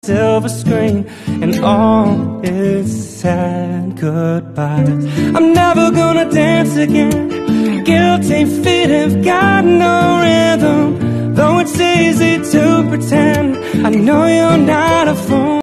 silver screen and all its sad goodbyes. I'm never gonna dance again. Guilty feet have got no rhythm, though it's easy to pretend. I know you're not a fool.